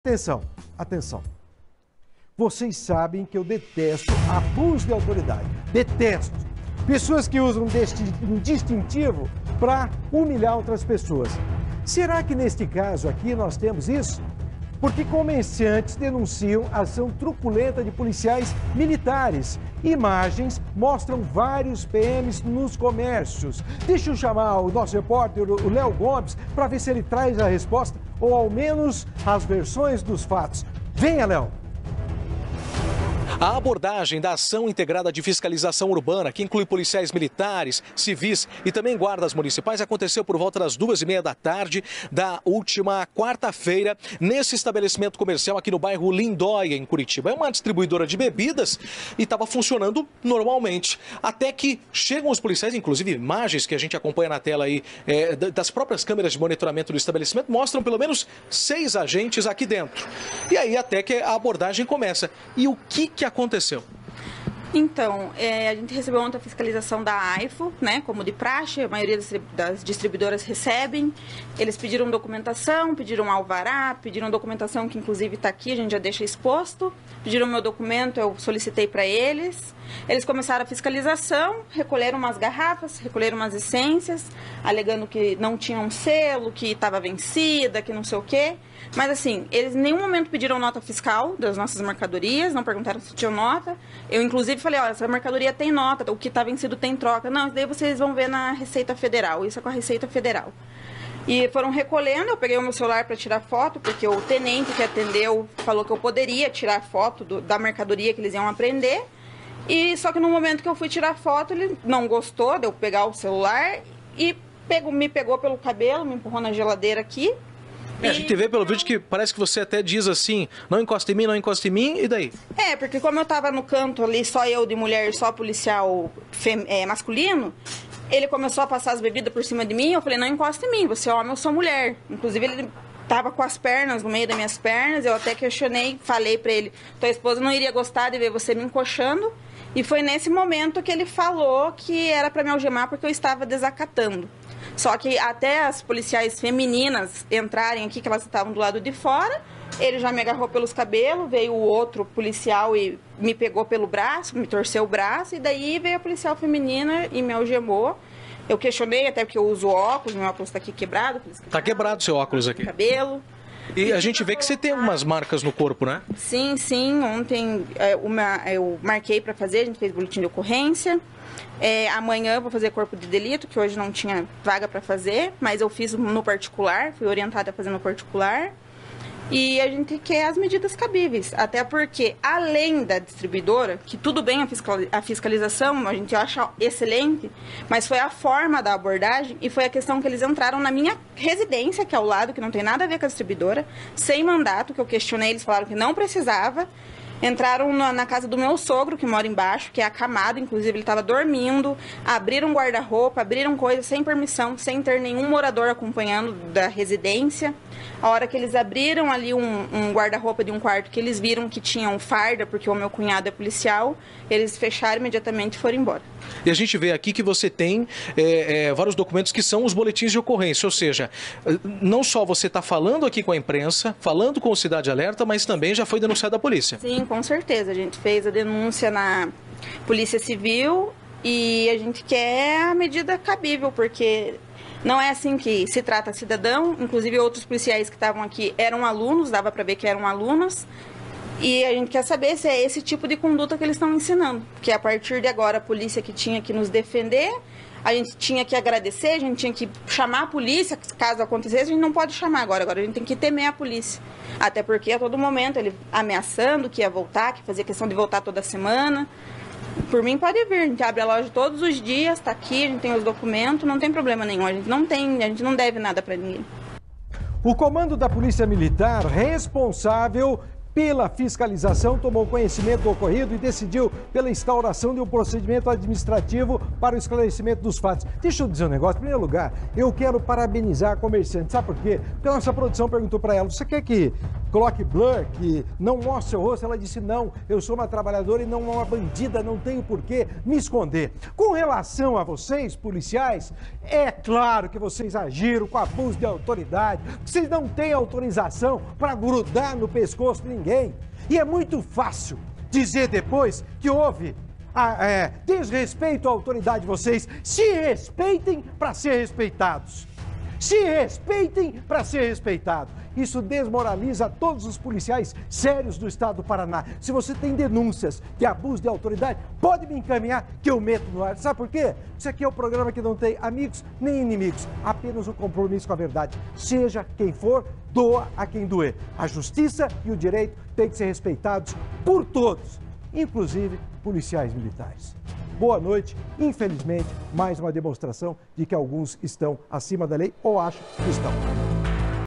Atenção, atenção. Vocês sabem que eu detesto abuso de autoridade. Detesto. Pessoas que usam um distintivo para humilhar outras pessoas. Será que neste caso aqui nós temos isso? Porque comerciantes denunciam ação truculenta de policiais militares. Imagens mostram vários PMs nos comércios. Deixa eu chamar o nosso repórter, o Léo Gomes, para ver se ele traz a resposta ou ao menos as versões dos fatos. Venha, Léo. A abordagem da Ação Integrada de Fiscalização Urbana, que inclui policiais militares, civis e também guardas municipais, aconteceu por volta das 2h30 da tarde da última quarta-feira, nesse estabelecimento comercial aqui no bairro Lindóia, em Curitiba. É uma distribuidora de bebidas e estava funcionando normalmente. Até que chegam os policiais, inclusive imagens que a gente acompanha na tela aí, das próprias câmeras de monitoramento do estabelecimento, mostram pelo menos 6 agentes aqui dentro. E aí até que a abordagem começa. E o que aconteceu? Então, a gente recebeu ontem a fiscalização da AIFO, né, como de praxe, a maioria das distribuidoras recebem. Eles pediram documentação, pediram alvará, pediram documentação que inclusive está aqui, a gente já deixa exposto. Pediram meu documento, eu solicitei para eles. Eles começaram a fiscalização, recolheram umas garrafas, recolheram umas essências, alegando que não tinham selo, que estava vencida, que não sei o quê. Mas assim, eles em nenhum momento pediram nota fiscal das nossas mercadorias, não perguntaram se tinham nota. Eu inclusive falei, olha, essa mercadoria tem nota, o que está vencido tem troca. Não, isso daí vocês vão ver na Receita Federal, isso é com a Receita Federal. E foram recolhendo, eu peguei o meu celular para tirar foto, porque o tenente que atendeu falou que eu poderia tirar foto da mercadoria que eles iam apreender. E só que no momento que eu fui tirar foto, ele não gostou de eu pegar o celular e me pegou pelo cabelo, me empurrou na geladeira aqui. A gente vê pelo vídeo que parece que você até diz assim, não encosta em mim, não encosta em mim, e daí? Porque como eu tava no canto ali, só eu de mulher, só policial masculino, ele começou a passar as bebidas por cima de mim, eu falei, não encosta em mim, você é homem, eu sou mulher. Inclusive ele tava com as pernas no meio das minhas pernas, eu até questionei, falei pra ele, tua esposa não iria gostar de ver você me encoxando, e foi nesse momento que ele falou que era pra me algemar porque eu estava desacatando. Só que até as policiais femininas entrarem aqui, que elas estavam do lado de fora, ele já me agarrou pelos cabelos, veio o outro policial e me pegou pelo braço, me torceu o braço, e daí veio a policial feminina e me algemou. Eu questionei, até porque eu uso óculos, meu óculos está aqui quebrado. Tá quebrado seu óculos aqui. Cabelo. E a gente vê que você tem umas marcas no corpo, né? Sim, sim. Ontem eu marquei para fazer, a gente fez boletim de ocorrência. Amanhã eu vou fazer corpo de delito, que hoje não tinha vaga para fazer, mas eu fiz no particular, fui orientada a fazer no particular. E a gente quer as medidas cabíveis, até porque, além da distribuidora, que tudo bem a fiscalização, a gente acha excelente, mas foi a forma da abordagem e foi a questão que eles entraram na minha residência, que é ao lado, que não tem nada a ver com a distribuidora, sem mandato, que eu questionei, eles falaram que não precisava. Entraram na casa do meu sogro, que mora embaixo, que é acamado, inclusive ele estava dormindo, abriram guarda-roupa, abriram coisas sem permissão, sem ter nenhum morador acompanhando da residência. A hora que eles abriram ali um guarda-roupa de um quarto, que eles viram que tinha um farda, porque o meu cunhado é policial, eles fecharam imediatamente e foram embora. E a gente vê aqui que você tem vários documentos que são os boletins de ocorrência, ou seja, não só você está falando aqui com a imprensa, falando com o Cidade Alerta, mas também já foi denunciado à polícia. Sim, com certeza. A gente fez a denúncia na Polícia Civil e a gente quer a medida cabível, porque não é assim que se trata cidadão. Inclusive, outros policiais que estavam aqui eram alunos, dava para ver que eram alunos. E a gente quer saber se é esse tipo de conduta que eles estão ensinando. Porque a partir de agora, a polícia que tinha que nos defender, a gente tinha que agradecer, a gente tinha que chamar a polícia, caso acontecesse, a gente não pode chamar agora. Agora a gente tem que temer a polícia. Até porque a todo momento ele ameaçando que ia voltar, que fazia questão de voltar toda semana. Por mim pode vir, a gente abre a loja todos os dias, está aqui, a gente tem os documentos, não tem problema nenhum, a gente não deve nada para ninguém. O comando da Polícia Militar, responsável pela fiscalização, tomou conhecimento do ocorrido e decidiu pela instauração de um procedimento administrativo para o esclarecimento dos fatos. Deixa eu dizer um negócio. Em primeiro lugar, eu quero parabenizar a comerciante. Sabe por quê? Porque a nossa produção perguntou para ela, você quer que coloque blur, que não mostre seu rosto. Ela disse, não, eu sou uma trabalhadora e não uma bandida, não tenho por que me esconder. Com relação a vocês, policiais, é claro que vocês agiram com abuso de autoridade, vocês não têm autorização para grudar no pescoço de ninguém. E é muito fácil dizer depois que houve desrespeito à autoridade de vocês. Se respeitem para ser respeitados. Se respeitem para ser respeitados. Isso desmoraliza todos os policiais sérios do estado do Paraná. Se você tem denúncias de abuso de autoridade, pode me encaminhar que eu meto no ar. Sabe por quê? Isso aqui é um programa que não tem amigos nem inimigos, apenas um compromisso com a verdade. Seja quem for, doa a quem doer. A justiça e o direito têm que ser respeitados por todos, inclusive policiais militares. Boa noite. Infelizmente, mais uma demonstração de que alguns estão acima da lei ou acham que estão.